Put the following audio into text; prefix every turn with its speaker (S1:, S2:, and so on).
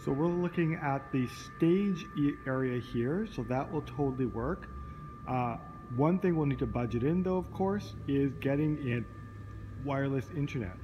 S1: So we're looking at the stage area here, so that will totally work. One thing we'll need to budget in though, of course, is getting in wireless internet.